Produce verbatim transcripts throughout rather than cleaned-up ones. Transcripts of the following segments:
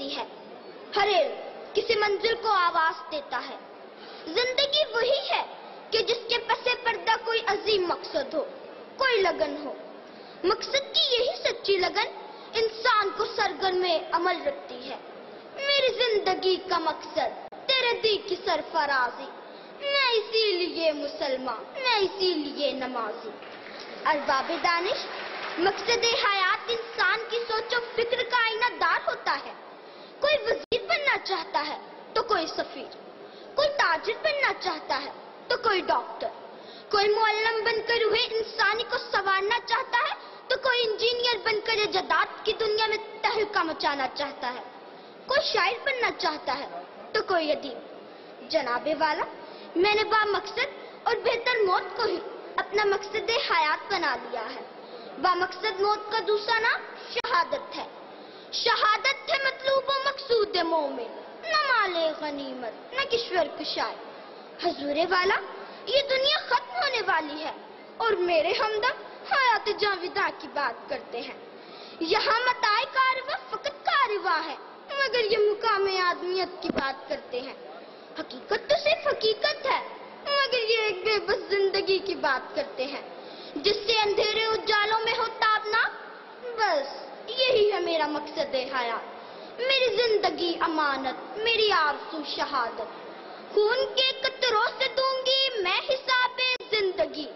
ہوتی ہے، ہر علم کسی منزل کو آواز دیتا ہے۔ زندگی وہی ہے کہ جس کے پس پردہ کوئی عظیم مقصد ہو، کوئی لگن ہو۔ مقصد کی یہی سچی لگن انسان کو سرگرم عمل رکھتی ہے۔ میری زندگی کا مقصد تیرے دی کی سرفرازی، میں اسی لیے مسلمان، میں اسی لیے نمازی۔ ارباب دانش، مقصد حیات انسان کی سوچ و فکر کا آئینہ دار ہوتا ہے۔ کوئی وزیر بننا چاہتا ہے تو کوئی سفیر، کوئی تاجر بننا چاہتا ہے تو کوئی ڈاکٹر، کوئی معلم بن کر روح انسانی کو سنوارنا چاہتا ہے تو کوئی انجینئر بن کر ایجادات کی دنیا میں تہلکہ مچانا چاہتا ہے، کوئی شاعر بننا چاہتا ہے تو کوئی ادیب۔ جناب والا، میں نے با مقصد اور بہتر موت کو ہی اپنا مقصد حیات بنا لیا ہے۔ با مقصد موت کا دوسرا نام شہادت ہے۔ شہادت ہے مطلوب و مقصود مومن، نہ مال غنیمت نہ کشور کشائے۔ حضور والا، یہ دنیا ختم ہونے والی ہے اور میرے ہمدم حیات جاویدہ کی بات کرتے ہیں۔ یہاں متاع کارواں فقط کارواں ہے، مگر یہ مقام آدمیت کی بات کرتے ہیں۔ حقیقت تو صرف حقیقت ہے، مگر یہ ایک بے بس زندگی کی بات کرتے ہیں، جس سے اندھیرے اجالوں میں ہو تابنا۔ بس یہی ہے میرا مقصد حیات، میری زندگی امانت، میری آرزو شہادت۔ خون کے قطروں سے دوں گی میں حساب زندگی،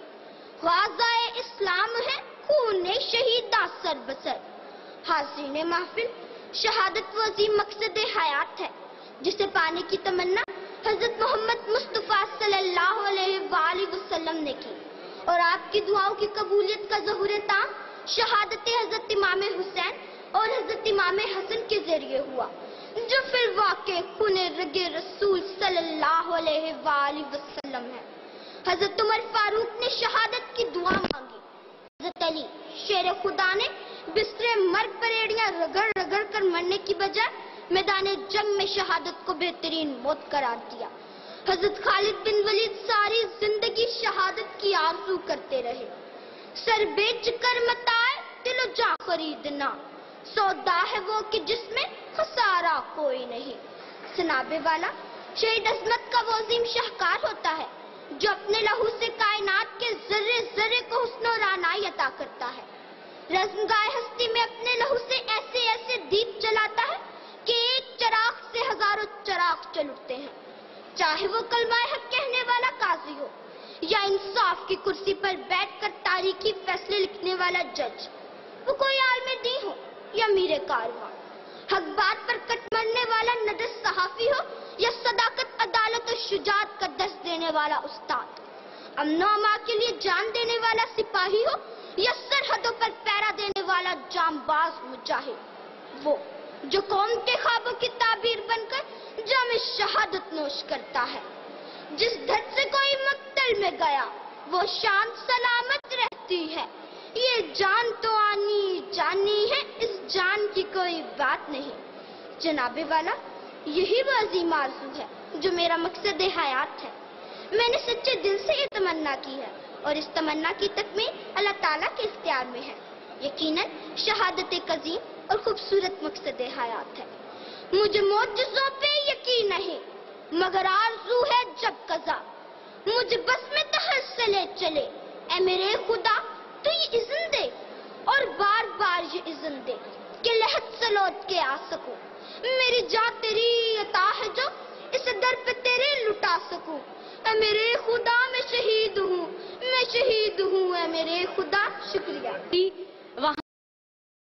غازۂ اسلام ہے خون شہیدہ سر بسر۔ حاضرین محفل، شہادت وہ عظیم مقصد حیات ہے جسے پانے کی تمنا حضرت محمد مصطفیٰ صلی اللہ علیہ وآلہ وسلم نے کی، اور آپ کی دعاؤں کی قبولیت کا ظہور تام شہادت حضرت امام حسین اور حضرت امام حسن کے ذریعے ہوا، جو پھر واقع خون رگ رسول صلی اللہ علیہ وآلہ وسلم ہے۔ حضرت عمر فاروق نے شہادت کی دعا مانگی، حضرت علی شیر خدا نے بستر مرگ پر ایڑیاں رگڑ رگڑ کر مرنے کی بجائے میدان جنگ میں شہادت کو بہترین موت قرار دیا۔ حضرت خالد بن ولید ساری زندگی شہادت کی آرزو کرتے رہے۔ سر بیچ کر متاع دل و جاں خریدنا، سودا ہے وہ کہ جس میں خسارہ کوئی نہیں۔ جناب والا، شہید عظمت کا وہ عظیم شاہکار ہوتا ہے جو اپنے لہو سے کائنات کے ذرے ذرے کو حسن و رعنائی عطا کرتا ہے۔ رزمگاہ ہستی میں اپنے لہو سے ایسے ایسے دیپ جلاتا ہے کہ ایک چراغ سے ہزاروں چراغ چل اٹھتے ہیں، چاہے وہ کلمہ حق کہنے والا قاضی ہو یا انصاف کی کرسی پر بیٹھ کر تاریخی فیصلے لکھنے والا جج، وہ کوئی عالم دین ہو یا میر کارواں، حق بات پر کٹ مرنے والا ندرس صحافی ہو یا صداقت عدالت و شجاعت کا درس دینے والا استاد، امن و امان کے لیے جان دینے والا سپاہی ہو یا سرحدوں پر پہرا دینے والا جانباز مجاہد، وہ جو قوم کے خوابوں کی تعبیر بن کر جام شہادت نوش کرتا ہے۔ جس دھڑ سے کوئی مقتل میں گیا وہ شان سلامت رہتی ہے، یہ جان تو آنی جانی ہے، اس جان کی کوئی بات نہیں۔ جناب والا، یہی وہ عظیم آرزو ہے جو میرا مقصد حیات ہے۔ میں نے سچے دل سے یہ تمنا کی ہے اور اس تمنا کی تکمیل اللہ تعالیٰ کے اختیار میں ہے۔ یقیناً شہادت ایک عظیم اور خوبصورت مقصد حیات ہے۔ مجھے معجزوں پہ یقین نہیں، مگر آرزو ہے جب قضا مجھے بس میں تحصلے چلے، اے میرے خدا تو یہ اذن دے اور بار بار یہ اذن دے کہ لحد سے لوٹ کے آ سکوں۔ میری جان تیری عطا ہے جو اس در پہ تیرے لٹا سکوں، اے میرے خدا میں شہید ہوں، میں شہید ہوں اے